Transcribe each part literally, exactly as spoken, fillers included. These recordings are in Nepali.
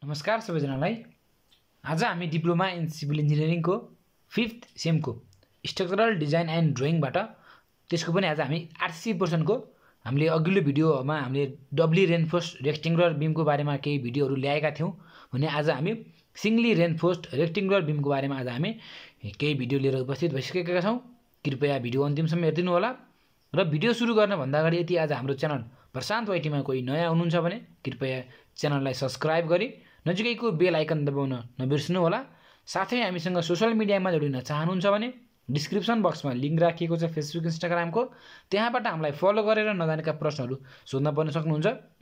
नमस्कार सबैजनालाई। आज हामी डिप्लोमा इन सिभिल इन्जिनियरिङ को फिफ्थ सेम को स्ट्रक्चरल डिजाइन एन्ड ड्राइङ बाट त्यसको पनि आज हामी आरसी पोर्सन को हामीले अघिल्लो भिडियोमा हामीले डबली रेनफोर्स्ड रेक्टेंगुलर बीम को बारेमा केही भिडियोहरु ल्याएका थियौं भने आज हामी सिंगली रेनफोर्स्ड रेक्टेंगुलर बीम को बारेमा आज हामी केही भिडियो लिएर उपस्थित भइसकेका छौं। कृपया भिडियो अन्तिमसम्म हेर्दिनु होला र भिडियो सुरु गर्न भन्दा अगाडि यदि आज हाम्रो च्यानल प्रशान्त वाइटीमा कोही नयाँ हुनुहुन्छ भने कृपया च्यानललाई सब्स्क्राइब गरी नजिकैको बेल आइकन दबाउन नबिर्सनु होला। साथै हामीसँग सोशल मिडियामा जोडिन चाहनुहुन्छ भने डिस्क्रिप्सन बक्समा लिंक राखिएको छ फेसबुक इन्स्टाग्राम को, त्यहाँबाट हामीलाई फलो गरेर नजानेका प्रश्नहरु सोध्न पनि सक्नुहुन्छ।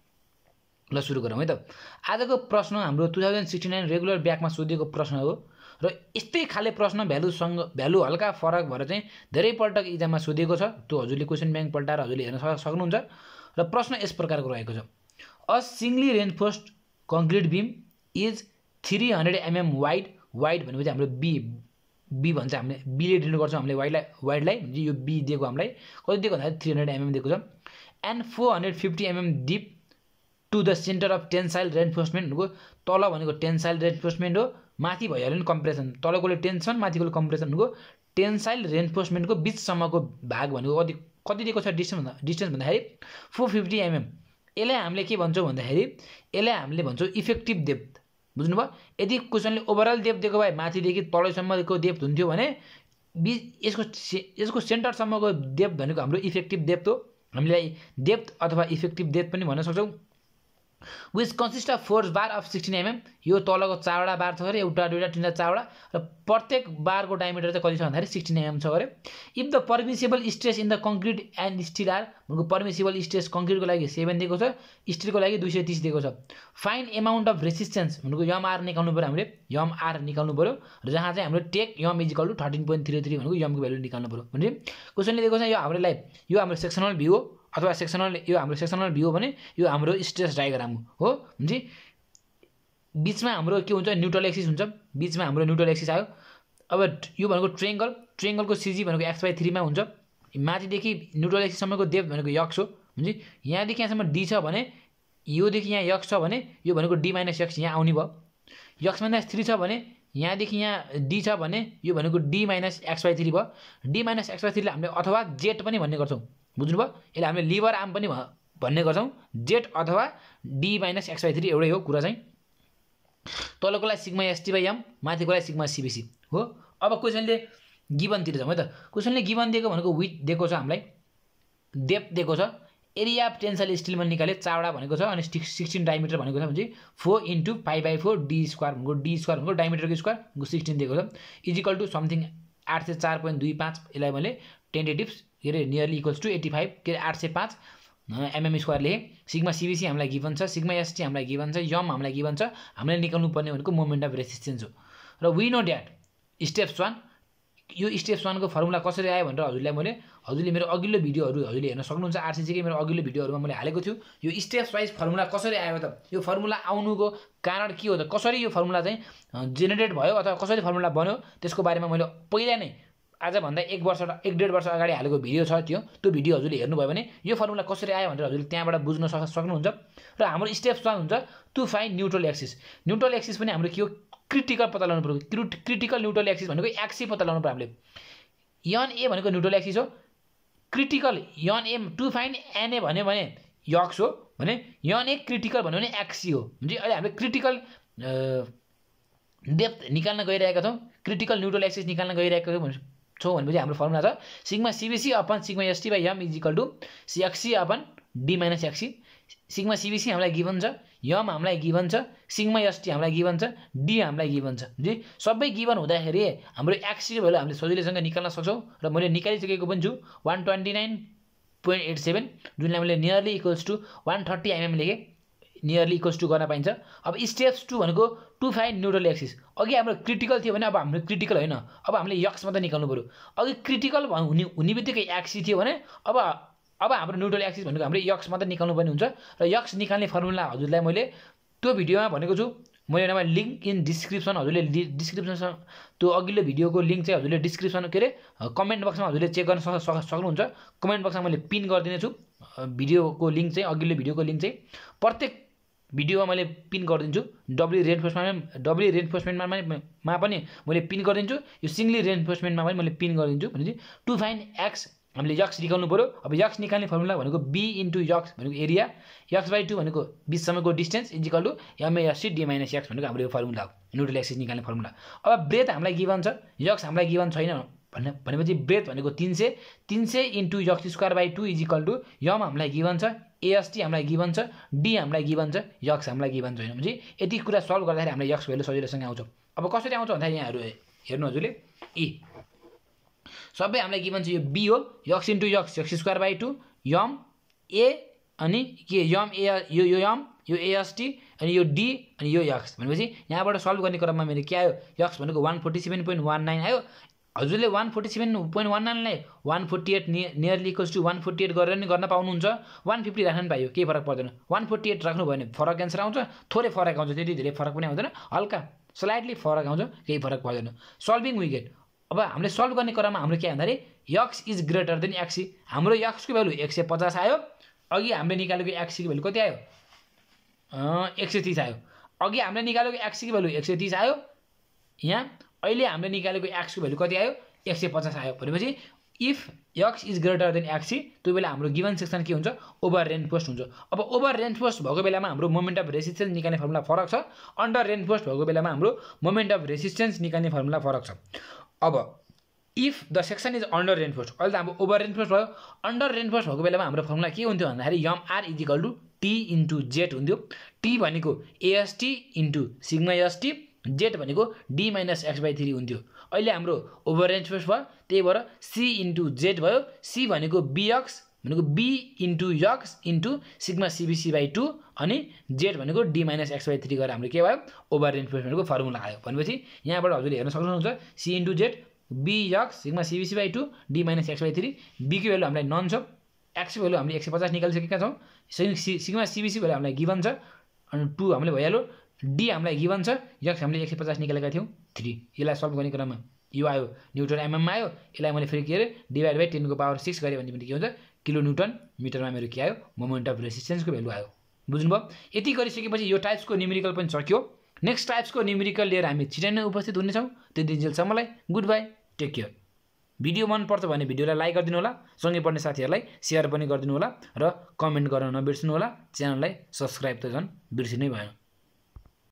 ल सुरु गरौँ है त। आजको प्रश्न हाम्रो दुई हजार उनहत्तर रेगुलर ब्याकमा सोधिएको प्रश्न हो र यस्तै खाले प्रश्न भ्यालुसँग भ्यालु हल्का फरक भएर चाहिँ धेरै पल्ट इक्जाममा सोधिएको छ। त्यो हजुरले क्वेशन ब्याङ्क पल्टाएर हजुरले हेर्न सक्नुहुन्छ र प्रश्न यस प्रकारको रहेको छ। A singly reinforced concrete beam is three hundred mm wide wide भनेपछि हाम्रो बी बी भन्छ, हामीले बीले डिनोट गर्छौं हामीले वाइडलाई वाइडलाई यो बी दिएको हामीलाई कति दिएको भन्दा थ्री हंड्रेड एमएम दिएको छ। And four hundred fifty mm deep to the centre of tensile reinforcement भनेको तल भनेको टेन्साइल रेनफोर्समेन्ट हो, माथि भइहाल्यो नि कम्प्रेसन, तलकोले टेन्सन माथिकोले कम्प्रेसन भनेको टेन्साइल रेनफोर्समेन्टको बीचसम्मको भाग भनेको कति कति दिएको छ डिस्टेन्स भन्दा डिस्टेन्स भन्दाखेरि फोर फिफ्टी एमएम। यसलाई हामीले के भन्छौं भन्दाखेरि यसलाई हामीले भन्छौं इफेक्टिभ डेप्थ। बुझ्नुभयो? यदि क्वेशनले ओभरअल डेप्थ दिएको भए माथिदेखि तलसम्मको डेप्थ हुन्थ्यो भने यसको यसको सेन्टरसम्मको डेप्थ भनेको हाम्रो इफेक्टिभ डेप्थ हो। हामीले डेप्थ अथवा इफेक्टिभ डेप्थ पनि भन्न सक्छौं। which consists of four bar of sixteen mm। यो तलको चारवटा बार छ गरे, एउटा दुईटा तीनटा चारवटा र प्रत्येक बारको डायमिटर चाहिँ कति छ भन्दाखेरि सिक्सटीन एमएम छ गरे। If the permissible stress in the concrete and steel are भनेको परमिसिबल स्ट्रेस कंक्रीटको लागि सेभेन दिएको छ, स्टीलको लागि दुई सय तीस दिएको छ। फाइन्ड अमाउन्ट अफ रेसिस्टेन्स भनेको यम आर निकाल्नु पर्यो, हामीले यम आर निकाल्नु पर्यो र जहाँ चाहिँ हाम्रो take M is equal to thirteen point three three भनेको यम को भ्यालु निकाल्नु पर्यो। भने क्वेशनले दिएको छ यो हामीलाई यो हाम्रो सेक्सनल भ्यू हो अथवा सेक्सनल यो हाम्रो सेक्सनल भ्यू भने यो हाम्रो स्ट्रेस डायग्राम हो। हुन्छ बीचमा हाम्रो के हुन्छ न्यूट्रल एक्सिस हुन्छ, बीचमा हाम्रो न्यूट्रल एक्सिस आयो। अब यो भनेको ट्रायंगल, ट्रायंगलको सीजी भनेको एक्स बाई थ्री मा हुन्छ। माथिदेखि न्यूट्रल एक्सिस सम्मको डेप्थ भनेको यक्स हो। हुन्छ यहाँदेखि यहाँसम्म डी छ भने योदेखि यहाँ यक्स छ भने यो भनेको डी माइनस एक्स यहाँ आउने भयो। यक्स माइनस थ्री छ भने यहाँदेखि यहाँ डी छ भने यो भनेको D minus X by three भयो। डी माइनस एक्स बाई थ्रीले हामीले अथवा जेट पनि भन्ने गर्छौं। बुझ्नुभयो? यसले हामीले लिभर आर्म पनि भन्ने गर्छौं। जेट अथवा D minus X by three एउटै हो कुरा चाहिँ। तलकोलाई सिग्मा एसटी बाई एम, माथिकोलाई सिग्मा सीबीसी हो। अब क्वेशनले गिवन तिर जाउँ है त। क्वेशनले गिवन दिएको भनेको विथ दिएको छ, हामीलाई डेप्थ दिएको छ, एरिया अफ टेन्साइल स्टीलमा निकाले चारवटा भनेको छ अनि सिक्सटीन डायमिटर भनेको छ भने four into five by four D square भनेको डी स्क्वायर भनेको डायमिटरको स्क्वायर भनेको सिक्सटीन दिएको छ इजिकल टु समथिङ आठ सय चार पोइन्ट दुई पाँच। यसलाई मैले टेन्टेटिभ के अरे nearly equals to eighty five के अरे आठ सय पाँच एमएम स्क्वायर लेखेँ। सिग्मा सीबीसी हामीलाई गिभन छ, सिग्मा एसटी हामीलाई गिभन छ, यम हामीलाई गिभन छ। हामीले निकाल्नु पर्ने भनेको मोमेन्ट अफ रेसिस्टेन्स हो। र we know that steps one, यो स्टेप्स वान को फर्मुला कसरी आयो भनेर हजुरलाई मैले हजुरले मेरो अघिल्लो भिडियोहरु हजुरले हेर्न सक्नुहुन्छ। आरसीसी के मेरो अघिल्लो भिडियोहरुमा मैले हालेको छु। यो स्टेप्स वाइज फर्मुला कसरी आयो त, यो फर्मुला आउनुको कारण के हो त, कसरी यो फर्मुला चाहिँ जेनेरेट भयो अथवा कसरी फर्मुला बन्यो त्यसको बारेमा मैले पहिला नै आज भन्दा एक वर्ष एक डेढ वर्ष अगाडि हालेको भिडियो छ। त्यो त्यो भिडियो हजुरले हेर्नुभयो भने यो फर्मुला कसरी आयो भनेर हजुरले त्यहाँबाट बुझ्न सक्नुहुन्छ। र हाम्रो स्टेप्स वान हुन्छ to find neutral axis. Neutral axis पनि हाम्रो के हो क्रिटिकल पत्ता लगाउनु पर्यो। क्रिटिकल न्यूट्रल एक्सिस भनेको एक्सिस पत्ता लगाउनु पर्यो हामीले। एन ए भनेको न्यूट्रल एक्सिस हो, critical N A to find N A भन्यो भने यक्स हो भने एन ए क्रिटिकल भन्यो भने एक्सी हो। हुन्छ अहिले हामीले क्रिटिकल डेप्थ निकाल्न गइरहेका छौं, क्रिटिकल न्यूट्रल एक्सिस निकाल्न गइरहेका छौं भनेपछि हाम्रो फर्मुला छ sigma CBC upon sigma ST by M is equal to XC upon D minus XC. Sigma CBC हामीलाई गिभन छ, यम हामीलाई गिभन छ, सिग्मा एसटी हामीलाई गिभन छ, डी हामीलाई गिभन छ। जी सबै गिभन हुँदाखेरि हाम्रो एक्सी भ्यालु हामीले सजिलैसँग निकाल्न सक्छौं र मैले निकालिसकेको पनि छु one twenty nine point eight seven जुनलाई मैले nearly equals to one thirty mm लेखेँ, नियरली इक्वल्स टु गर्न पाइन्छ। अब स्टेप्स टू भनेको टु फाइन्ड न्यूट्रल एक्सिस। अघि हाम्रो क्रिटिकल थियो भने अब हाम्रो क्रिटिकल होइन, अब हामीले यक्स मात्र निकाल्नु पर्यो। अघि क्रिटिकल हुने हुने बित्तिकै एक्सी थियो भने अब अब हाम्रो न्यूट्रल एक्सिस भनेको हाम्रो यक्स मात्र निकाल्नु पर्ने हुन्छ। र यक्स निकाल्ने फर्मुला हजुरलाई मैले त्यो भिडियोमा भनेको छु। मैले नम्बर लिंक इन डिस्क्रिप्सन हजुरले डिस्क्रिप्सन त्यो अघिल्लो भिडियोको लिंक चाहिँ हजुरले डिस्क्रिप्सन के अरे कमेन्ट बक्समा हजुरले चेक गर्न सक्नुहुन्छ। कमेन्ट बक्समा मैले पिन गरिदिने छु भिडियोको लिंक चाहिँ, अघिल्लो भिडियोको लिंक चाहिँ। प्रत्येक भिडियोमा मैले पिन गरिदिन्छु डब्ल्यू रेन्फोर्समेन्टमा डब्ल्यू रेन्फोर्समेन्टमा मा पनि मैले पिन गरिदिन्छु यो सिंगली रेन्फोर्समेन्टमा पनि मैले पिन गरिदिन्छु भनेपछि टु फाइन्ड एक्स हामीले यक्स निकाल्नु पर्यो अब यक्स निकाल्ने फर्मुला भनेको बी इन्टु यक्स भनेको एरिया यक्स बाई टू भनेको बिचसम्मको distance is equal to MSC D minus X भनेको हाम्रो यो फर्मुला हो न्युट्रल एक्सिस निकाल्ने फर्मुला अब ब्रेथ हामीलाई गिभन छ यक्स हामीलाई गिभन छैन भन्ने भनेपछि ब्रेथ भनेको तीन सय तीन सय into X square by two is equal to M हामीलाई गिभन छ एएसटी हामीलाई गिभन छ डी हामीलाई गिभन छ यक्स हामीलाई गिभन छैन भनेपछि यति कुरा सल्भ गर्दाखेरि हामीलाई यक्स भ्यालु सजिलोसँग आउँछ अब कसरी आउँछ भन्दाखेरि यहाँहरू हेर्नु हजुरले ई सबै हामीलाई गिभन छ यो बी हो X into X X square by two M A अनि के यम ए यो यो यम यो एएसटी अनि यो डी अनि यो यक्स भनेपछि यहाँबाट सल्भ गर्ने क्रममा मेरो के आयो यक्स भनेको one forty seven point one nine आयो हजुरले one forty seven point one नाइनलाई one forty eight nearly equals to one forty eight गरेर नि गर्न पाउनुहुन्छ वान फिफ्टी राख्न पाइयो केही फरक पर्दैन वान फोर्टी एट राख्नु भयो भने फरक एन्सर आउँछ थोरै फरक आउँछ त्यति धेरै फरक पनि आउँदैन हल्का स्लाइटली फरक आउँछ केही फरक पर्दैन सल्भिङ वी गेट अब हामीले सल्भ गर्ने क्रममा हाम्रो के भन्दाखेरि X is greater than XC हाम्रो यक्सको भ्यालु एक सय पचास आयो अघि हामीले निकालेको एक्सीको भ्यालु कति आयो एक सय तीस आयो अघि हामीले निकालेको एक्सीको भ्यालु एक सय तीस आयो यहाँ अहिले हामीले निकालेको एक्सको भ्यालु कति आयो एक सय पचास आयो भनेपछि if X is greater than XC त्यो बेला हाम्रो गिभन सेक्सन के हुन्छ ओभर रेन्फोर्स्ड हुन्छ अब ओभर रेन्फोर्स्ड भएको बेलामा हाम्रो मोमेन्ट अफ रेसिस्टेन्स निकाल्ने फर्मुला फरक छ अन्डर रेन्फोर्स्ड भएको बेलामा हाम्रो मोमेन्ट अफ रेसिस्टेन्स निकाल्ने फर्मुला फरक छ अब if the section is under reinforced अहिले त हाम्रो ओभर रेन्फोर्स्ड भयो अन्डर रेन्फोर्स्ड भएको बेलामा हाम्रो फर्मुला के हुन्थ्यो भन्दाखेरि M R is equal to T into Z हुन्थ्यो टी भनेको AST into sigma ST Z भनेको D minus X by three हुन्थ्यो अहिले हाम्रो ओभर रेन्फोर्स्ड भयो त्यही भएर सी इन्टु जेड भयो सी भनेको बिएक्स भनेको B into X into sigma CBC by two अनि जेड भनेको D minus X by three गरेर हाम्रो के भयो ओभर रेन्फोर्समेन्टको फर्मुला आयो भनेपछि यहाँबाट हजुरले हेर्न सक्नुहुन्छ C into Z B X sigma CBC by two D minus X by three बीको भ्यालु हामीलाई नन छ एक्सको भ्यालु हामीले एक सय पचास निकालिसकेका छौँ सिग्मा सिबिसी भ्यालु हामीलाई गिभन छ अनि टू हामीले भइहाल्यो डी हामीलाई गिभन छ यक्स हामीले एक सय पचास निकालेका थियौँ थ्री यसलाई सल्भ गर्ने क्रममा यो आयो न्युटन एमएममा आयो यसलाई मैले फेरि के अरे डिभाइड बाई टेनको पावर सिक्स गरेँ भने के हुन्छ किलो न्युटन मिटरमा मेरो के आयो मोमेन्ट अफ रेसिस्टेन्सको भ्यालु आयो बुझ्नुभयो यति गरिसकेपछि यो टाइप्सको न्युमेरिकल पनि सकियो नेक्स्ट टाइप्सको न्युमेरिकल लिएर हामी छिटै नै उपस्थित हुनेछौँ त्यति दिनसम्मलाई good bye take care video मनपर्छ भने भिडियोलाई लाइक गरिदिनु होला सँगै पढ्ने साथीहरूलाई सेयर पनि गरिदिनु होला र कमेन्ट गर्न नबिर्सनु होला च्यानललाई सब्सक्राइब त झन् बिर्सिनै भएन